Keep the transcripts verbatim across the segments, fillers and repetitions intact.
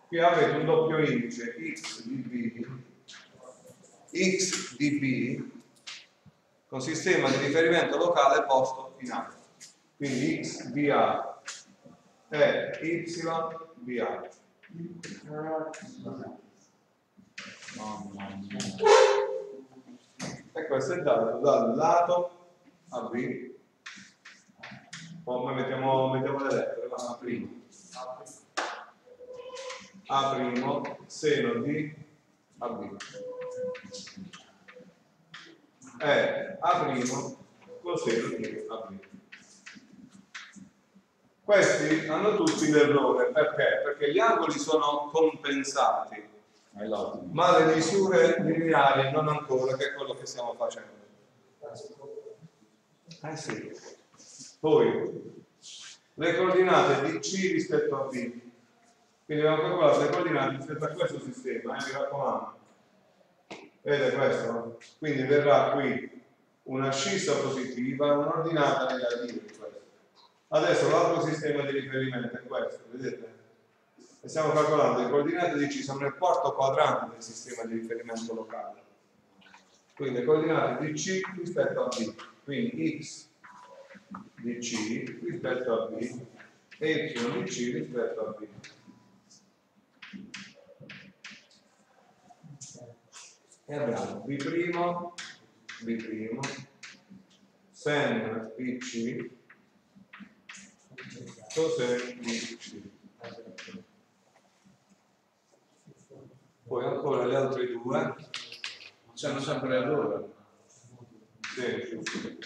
qui avete un doppio indice x di b, x di b con sistema di riferimento locale posto in A. Quindi x di A è y di A. E questo è dato dal lato A B. Poi mettiamo, mettiamo le lettere, A primo. A primo seno di A B. È A primo coseno di A B. Questi hanno tutti l'errore, perché? Perché gli angoli sono compensati, ma le misure lineari non ancora, che è quello che stiamo facendo. Eh sì. Poi le coordinate di C rispetto a B, quindi abbiamo calcolato le coordinate rispetto a questo sistema, eh, mi raccomando. Vedete questo? Quindi verrà qui un'ascissa positiva e un'ordinata negativa di questo. Adesso l'altro sistema di riferimento è questo, vedete? E stiamo calcolando le coordinate di C, sono nel quarto quadrante del sistema di riferimento locale. Quindi le coordinate di C rispetto a B, quindi x di C rispetto a B e y di C rispetto a B. E abbiamo B', B', sen di C, coseno di C. Poi ancora le altre due, c'hanno sempre l'errore. Sì, sì.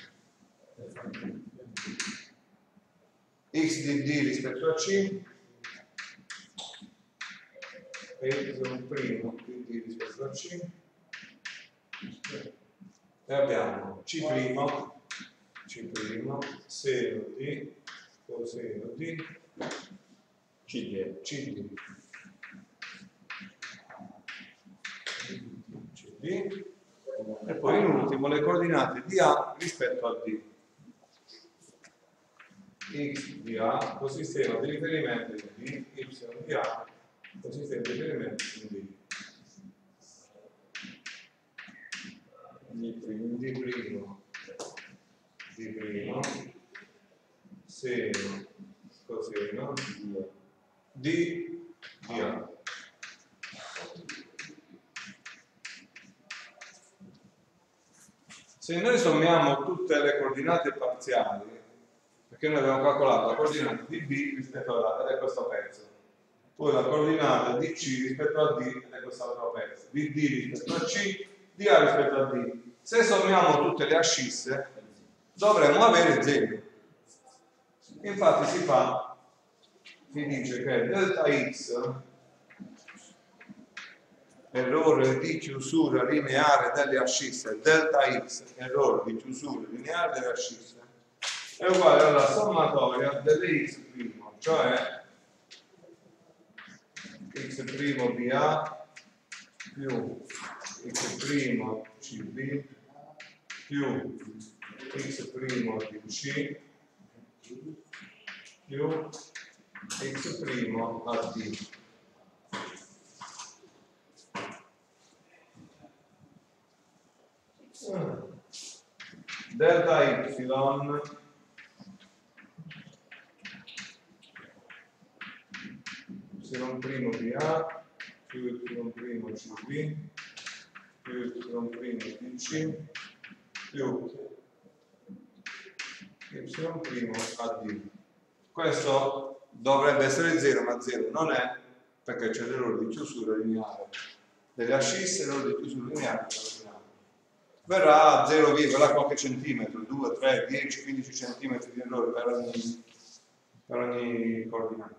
X di D rispetto a C e Y' di D rispetto a C. E abbiamo C', C', seno di, coseno di, C D, C D, C D, e poi in ultimo le coordinate di A rispetto a D. X di A con sistema di riferimento in D, Y di A con sistema di riferimento in D. D primo, D primo, D primo, seno, coseno, D di A. Se noi sommiamo tutte le coordinate parziali, perché noi abbiamo calcolato la coordinata di B rispetto ad A, ed è questo pezzo, poi la coordinata di C rispetto a D, ed è quest'altro pezzo, di D rispetto a C, di A rispetto a D. Se sommiamo tutte le ascisse, dovremmo avere zero. Infatti si fa, si dice che delta X, errore di chiusura lineare delle ascisse, delta X, errore di chiusura lineare delle ascisse, è uguale alla sommatoria delle X', cioè X' di A più X' C B più X' di C più X' a D. Delta Y Y' di A più Y' C B più Y' di C più Y' a D. Questo dovrebbe essere zero, ma zero non è, perché c'è l'errore di chiusura lineare delle ascisse e l'errore di chiusura lineare della lineare. Verrà a zero, qualche centimetro, due, tre, dieci, quindici centimetri di errore per ogni, per ogni coordinata.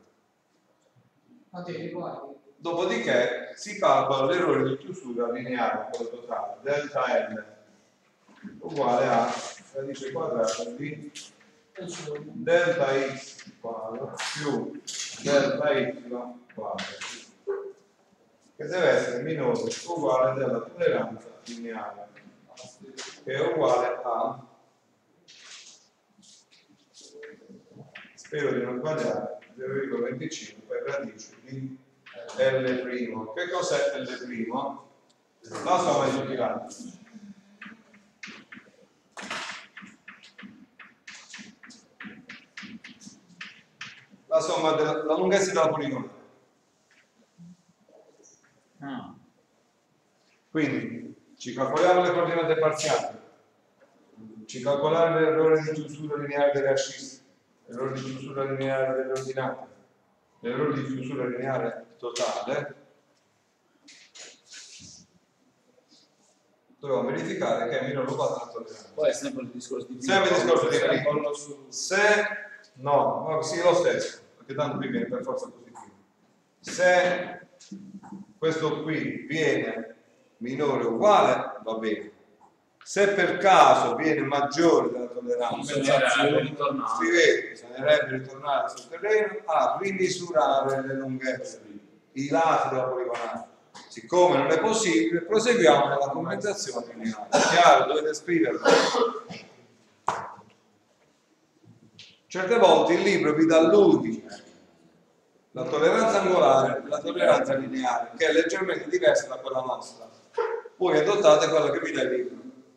Dopodiché si calcola l'errore di chiusura lineare, quello totale, delta L uguale a radice quadrata di delta x quadro più delta y quadro, che deve essere minore o uguale della tolleranza lineare, che è uguale a, spero di non sbagliare, zero virgola venticinque per radice di L'. Che cos'è L'? La somma di tutti i lati. La somma della la lunghezza della poligonale. Ah. Quindi ci calcoliamo le coordinate parziali, ci calcoliamo l'errore di chiusura lineare delle ascisse, l'errore di chiusura lineare delle ordinate, l'errore di chiusura lineare totale. Dobbiamo verificare che è minore o uguale alla tolleranza. Poi è sempre il discorso di prima. Sempre il discorso di prima. Se no, no, sì, lo stesso, perché tanto qui viene per forza positivo. Se questo qui viene minore o uguale, va bene. Se per caso viene maggiore della tolleranza, bisognerebbe ritornare sul terreno a rimisurare le lunghezze, i lati della poligonale. Siccome non è possibile, proseguiamo nella compensazione lineare. Chiaro, dovete scriverlo. Certe volte il libro vi dà l'unico, la tolleranza angolare e la tolleranza lineare, che è leggermente diversa da quella nostra. Voi adottate quella che vi dà il libro.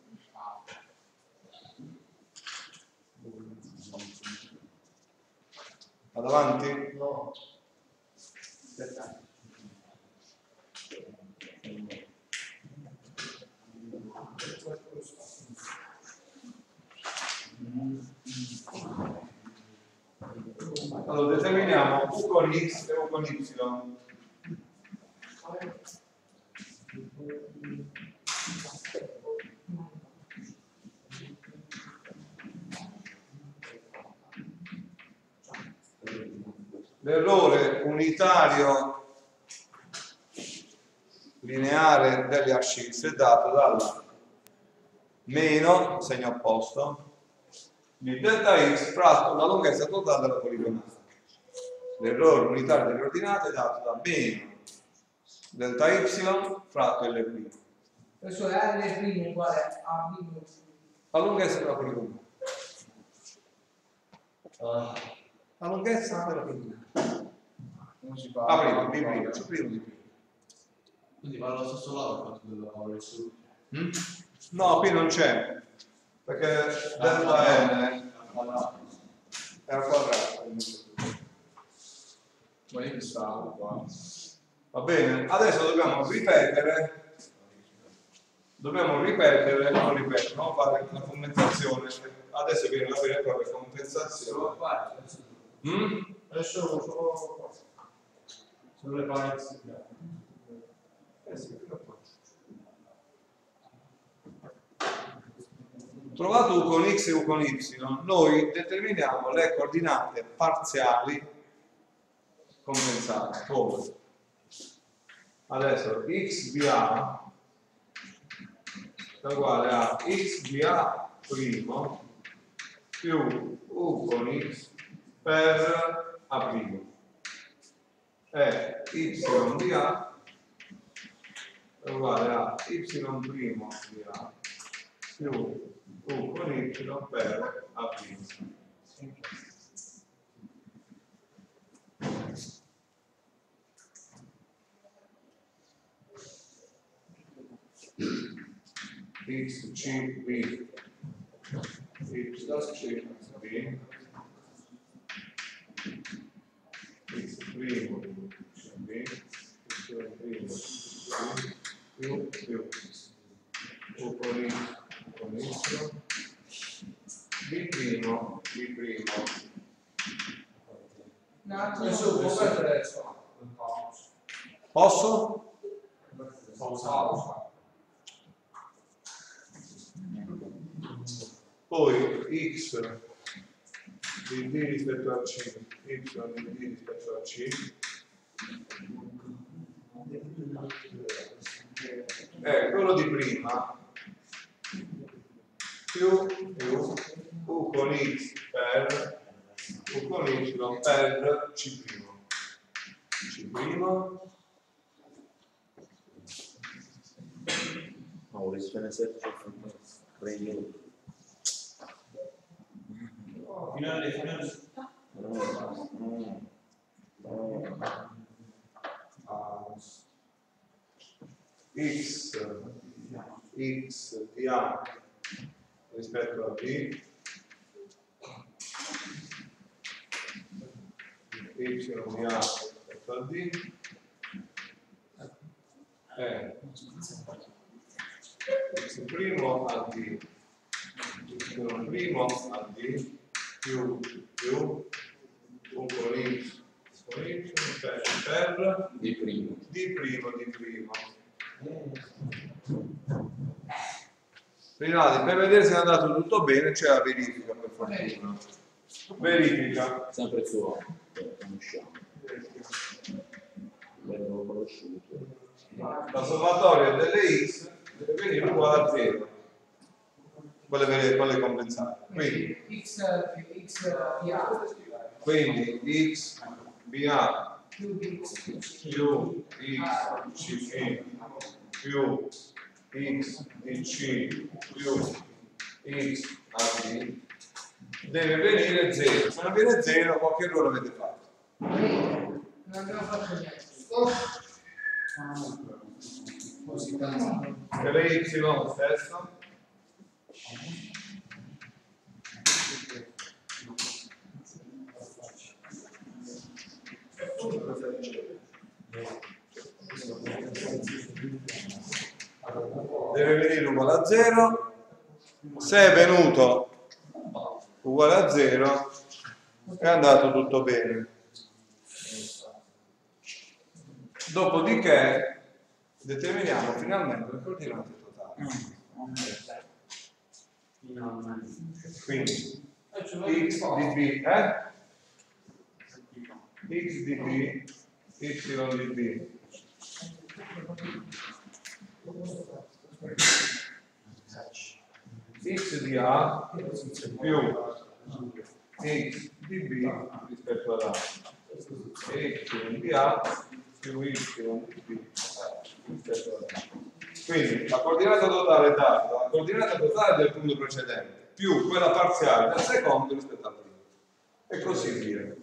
Vado avanti? No. Aspetta. Allora determiniamo U con X e U con Y. L'errore unitario lineare delle ascisse è dato dal meno, segno opposto, di delta x fratto la lunghezza totale della poligonale. L'errore unitario delle ordinate è dato da meno delta y fratto L'. Questo è L' uguale a B. La lunghezza della poligonale. La lunghezza della poligonale. Non si fa. Ah, prima, di prima, su prima di prima. Quindi va allo stesso lato il fatto della power assoluta. Mm? No, qui non c'è, perché delta n è al quadrato. Ma io stavo qua. Va bene, adesso dobbiamo ripetere, dobbiamo ripetere, non ripetere, non fare una compensazione. Adesso viene la vera e propria compensazione. Mm? Adesso solo qua. Sono le parti. Eh sì, trovato U con X e U con Y, noi determiniamo le coordinate parziali compensate. Come? Adesso x di A è uguale a x di A primo più U con X per A primo e y di A è uguale a y primo di A più U con Y per A primo. X C B Y C B X primo C B Y primo C B più più U con Y con Y B primo B primo. Posso? Poi x di d rispetto a c, y di d rispetto a c è quello di prima più più u con x per u con y per c primo. C primo Maurice Fenesetto Regno. Finale, finale. No, no, no. x, x di A rispetto a B, y di A rispetto a D, è x primo a D, y primo a D, più, più, un con x, con y, per, per Di primo. D primo, D primo. Rinaldi, per vedere se è andato tutto bene c'è la verifica, per fortuna. Verifica. Sempre su O, che conosciamo. L'abbiamo conosciuto. La sommatoria delle x deve venire uguale a zero. Quelle, vere- quelle compensate. Quindi, x, x di A quindi x B A più x più x C B più x D C più x A D deve venire zero. Se non viene zero, qualche errore avete fatto. non abbiamo fatto niente. Così tanto. Per le y stesso. Deve venire uguale a zero. Se è venuto uguale a zero è andato tutto bene. Dopodiché determiniamo finalmente le coordinate totali. Quindi x di b è x di b, y di b. X di A più x di B rispetto ad A e y di A più y di B rispetto ad A. Quindi la coordinata totale è data dalla coordinata totale del punto precedente più quella parziale del secondo rispetto al primo e così via.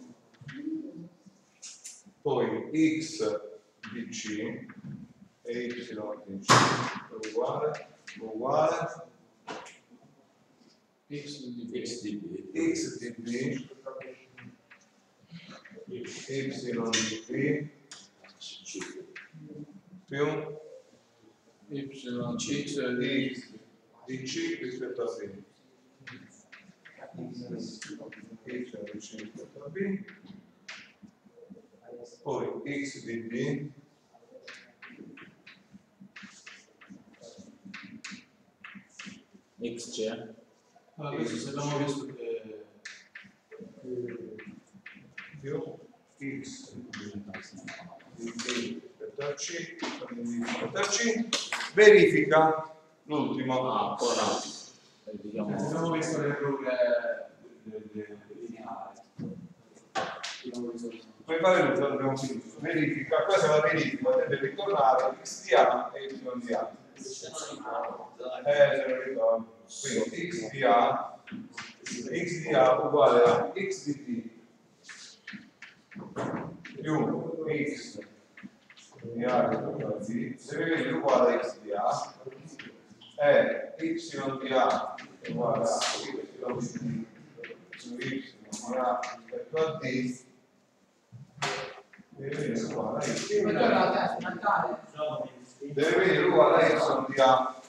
Poi x di C e y di C è uguale, uguale X di B. X di B. x di B y di B più Y x di x di C rispetto a B. Y di C rispetto a B. Poi x di B X c'è? Allora, questo se abbiamo visto che più x di B rispetto a C rispetto a C. Verifica l'ultimo. Ah, ora vediamo. abbiamo visto l'errore lineare. Puoi fare tutto, abbiamo finito. Verifica, questa è la verifica, potete ritornare x di A e y di A. Eh, se non ricordo. Quindi x di A, x di A uguale a x di B più x di A rispetto a B, deve venire uguale a x di A e y di A uguale a y di B più y di A rispetto a D deve venire uguale a y. Quella è la testa, Natale. Deve venire uguale a y di A